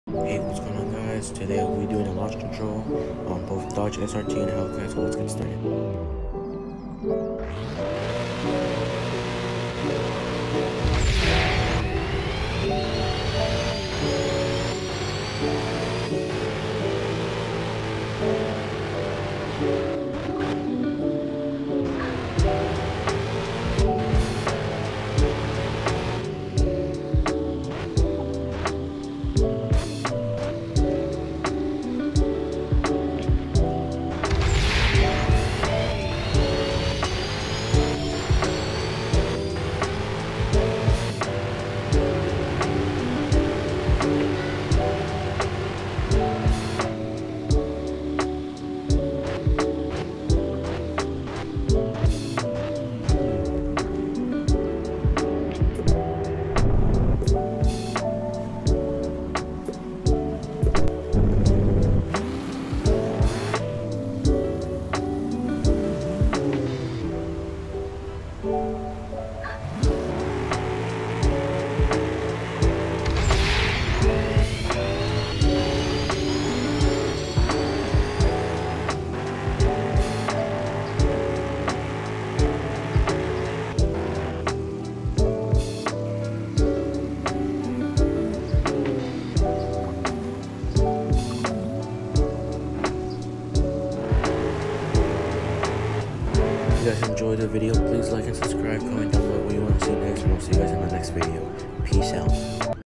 Hey, what's going on, guys? Today we'll be doing a launch control on both Dodge SRT and Hellcat, so let's get started. If you guys enjoyed the video, please like and subscribe, comment down below what you want to see next, and we'll see you guys in the next video. Peace out.